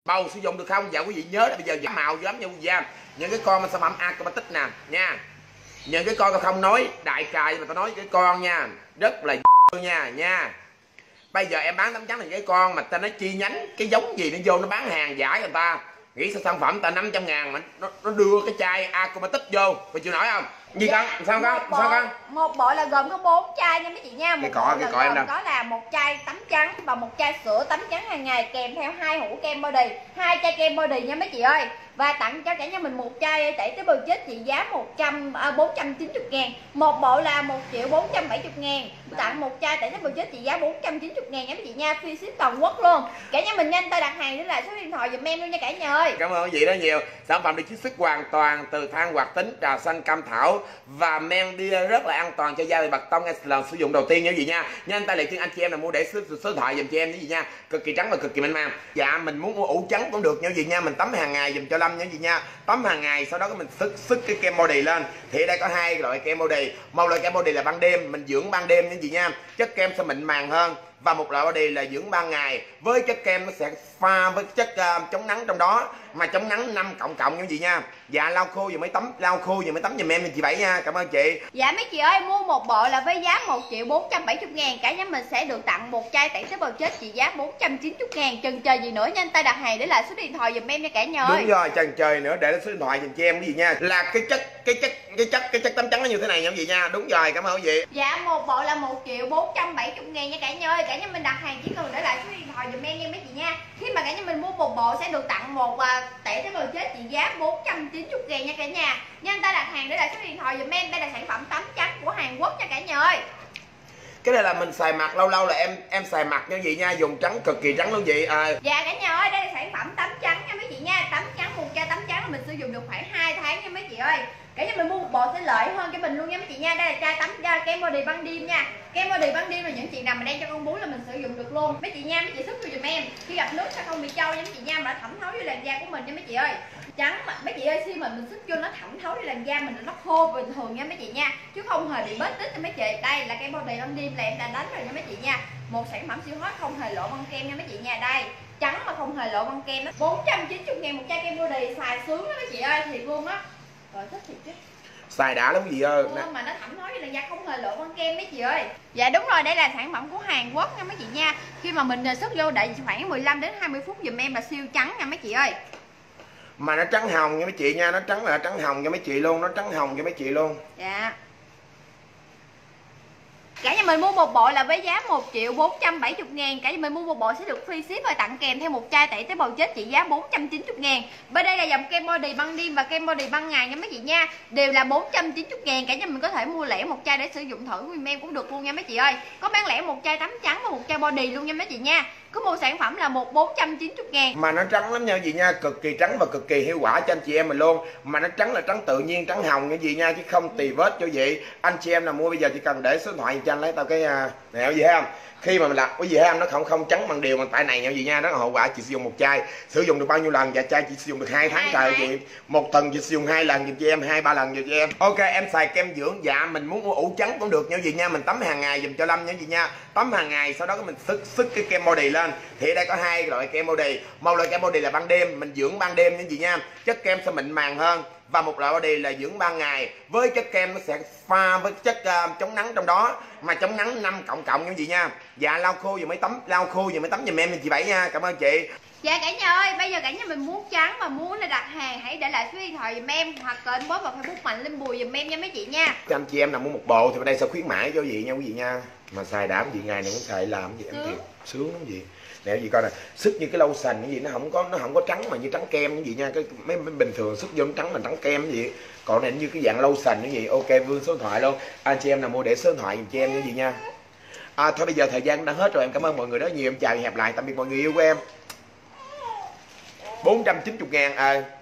bầu sử dụng được không? Dạ quý vị nhớ là bây giờ giảm màu dữ lắm nha quý vị. Những cái con sản phẩm Acrobatic nè nha, những cái con tao không nói đại trà mà tao nói cái con nha rất là nha. Bây giờ em bán tấm trắng là cái con mà ta nói chi nhánh cái giống gì nó vô nó bán hàng giả người ta nghĩ sao sản phẩm ta 500.000 mà nó đưa cái chai Acrobatic vô, phải chịu nổi không? Gì con? Sao con? Một bộ là gồm có 4 chai nha mấy chị nha. Một bộ là gồm có là một chai tắm trắng và một chai sữa tắm trắng hàng ngày kèm theo 2 hũ kem body, 2 chai kem body nha mấy chị ơi. Và tặng cho cả nhà mình một chai tẩy tế bào chết trị giá 490.000. Một bộ là 1.470.000. Tặng một chai tẩy tế bào chết trị giá 490.000 nha mấy chị nha, free ship toàn quốc luôn. Cả nhà mình nhanh tay đặt hàng để lại số điện thoại giùm em luôn nha cả nhà ơi. Cảm ơn quý vị rất nhiều. Sản phẩm được chiết xuất hoàn toàn từ than hoạt tính, trà xanh cam thảo và men đi rất là an toàn cho da bề mặt tông ngay lần sử dụng đầu tiên nha quý vị nha. Nhanh tay liền anh chị em là mua để số điện thoại giùm cho em quý vị nha. Cực kỳ trắng và cực kỳ mịn màng. Dạ mình muốn mua ủ trắng cũng được nha quý vị nha. Mình tắm hàng ngày giùm cho Lâm nha quý vị nha. Tắm hàng ngày sau đó mình sức cái kem body lên. Thì ở đây có 2 loại kem body. Một loại kem body là ban đêm, mình dưỡng ban đêm nha quý vị nha. Chất kem sẽ mịn màng hơn. Và một loại body là dưỡng ban ngày với chất kem nó sẽ pha với chất chống nắng trong đó, mà chống nắng 5 cộng nha quý vị nha. Dạ lau khô rồi mới tắm giùm em chị Bảy nha. Cảm ơn chị. Dạ mấy chị ơi, mua một bộ là với giá 1.470.000, cả nhà mình sẽ được tặng một chai tẩy tế bào chết trị giá 490.000. Chần chờ gì nữa, nhanh tay đặt hàng để lại số điện thoại giùm em nha cả nhà ơi. Đúng rồi, chần chờ nữa để số điện thoại giùm cho em quý vị nha. Là cái chất tắm trắng nó như thế này nha quý vị nha. Đúng rồi, cảm ơn quý vị. Dạ một bộ là 1.470.000 nha cả nhà ơi. Cả nhà mình đặt hàng chỉ cần để lại số điện thoại giùm em nha mấy chị nha. Khi mà cả nhà mình mua một bộ sẽ được tặng một tẩy tế bào chết trị giá 490.000 nha cả nhà. Nhanh tay đặt hàng để lại số điện thoại giùm em. Đây là sản phẩm tắm trắng của Hàn Quốc nha cả nhà ơi. Cái này là mình xài mặt, lâu là em xài mặt nha quý vị nha, dùng trắng cực kỳ trắng luôn chị. Dạ cả nhà ơi, đây là sản phẩm tắm trắng nha mấy chị nha. Tắm trắng, một chai tắm trắng là mình sử dụng được khoảng 2 tháng nha mấy chị ơi. Cả nhà mình mua một bộ sẽ lợi hơn cho mình luôn nha mấy chị nha. Đây là chai tắm kem body ban đêm nha. Kem body ban đêm là những chị nào mà đang cho con bú là mình sử dụng được luôn. Mấy chị nha, mấy chị sức cho dùm em. Khi gặp nước sẽ không bị trâu nha mấy chị nha, mà nó thẩm thấu với làn da của mình nha mấy chị ơi. Trắng mà mấy chị ơi, khi mà mình sức vô nó thẩm thấu với làn da mình, nó khô bình thường nha mấy chị nha, chứ không hề bị bết tích nha mấy chị. Đây là kem body ban đêm là em đã đánh rồi nha mấy chị nha. Một sản phẩm siêu hot không hề lộ băng kem nha mấy chị nha. Đây trắng mà không hề lộ băng kem đó. 490.000 một chai kem body, xài sướng đó mấy chị ơi, thiệt luôn á. Rồi thích thiệt chứ. Xài đã lắm quý vị ơi. Mà nó thẩm thấu với làn da không hề lộ băng kem mấy chị ơi. Dạ đúng rồi, đây là sản phẩm của Hàn Quốc nha mấy chị nha. Khi mà mình sức vô đợi khoảng 15 đến 20 phút giùm em là siêu trắng nha mấy chị ơi. Mà nó trắng hồng nha mấy chị nha, nó trắng là trắng hồng cho mấy chị luôn, nó trắng hồng cho mấy chị luôn. Dạ. Cả nhà mình mua một bộ là với giá 1.470.000. Cả nhà mình mua một bộ sẽ được free ship và tặng kèm theo một chai tẩy tế bào chết trị giá 490.000. Bên đây là dòng kem body ban đêm và kem body ban ngày nha mấy chị nha. Đều là 490.000. Cả nhà mình có thể mua lẻ một chai để sử dụng thử giùm em cũng được luôn nha mấy chị ơi. Có bán lẻ một chai tắm trắng và một chai body luôn nha mấy chị nha. Có một sản phẩm là 490.000. Mà nó trắng lắm nha chị nha, cực kỳ trắng và cực kỳ hiệu quả cho anh chị em mình luôn. Mà nó trắng là trắng tự nhiên, trắng hồng như gì nha, chứ không tì vết cho vậy. Anh chị em nào mua bây giờ chỉ cần để số điện thoại cho anh lấy tao cái nẹo gì thấy không? Khi mà mình làm cái gì thấy không, nó không trắng bằng điều bằng tại này nha gì nha, nó là hậu quả. Chị sử dụng một chai sử dụng được bao nhiêu lần? Dạ chai chị sử dụng được 2 tháng trời chị. Một tuần chị sử dụng 2 lần giùm cho em, 2-3 lần giùm cho em. Ok, em xài kem dưỡng. Dạ mình muốn mua ủ trắng cũng được nha gì nha, mình tắm hàng ngày giùm cho Lâm nha gì nha. Tắm hàng ngày sau đó mình sức cái kem body lên. Thì ở đây có 2 loại kem body. Một loại kem body là ban đêm, mình dưỡng ban đêm nha chị nha. Chất kem sẽ mịn màng hơn. Và một loại body là dưỡng ban ngày với chất kem nó sẽ pha với chất chống nắng trong đó, mà chống nắng 5 cộng nha chị nha. Dạ lau khô rồi mới tắm giùm em chị Bảy nha. Cảm ơn chị. Dạ cả nhà ơi, bây giờ cả nhà mình muốn trắng mà muốn là đặt hàng hãy để lại số điện thoại giùm em hoặc kênh inbox vào Facebook Mạnh Linh Bùi giùm em nha mấy chị nha. Cho anh chị em nào mua một bộ thì ở đây sẽ khuyến mãi cho quý vị nha quý vị nha. Mà xài đảm gì ngày này cũng xài làm gì em thiệt sướng lắm gì. Nè gì coi nè, sức như cái lâu sành cái gì nó không có trắng mà như trắng kem cái gì nha, cái mấy bình thường sức vô nó trắng mà trắng kem cái gì. Còn này như cái dạng lâu sành cái gì. Ok, Vương số điện thoại luôn. Anh chị em nào mua để số điện thoại giùm cho em cái gì nha. Thôi bây giờ thời gian đã hết rồi, em cảm ơn mọi người rất nhiều, em chào và hẹn gặp lại, tạm biệt mọi người yêu của em. 490.000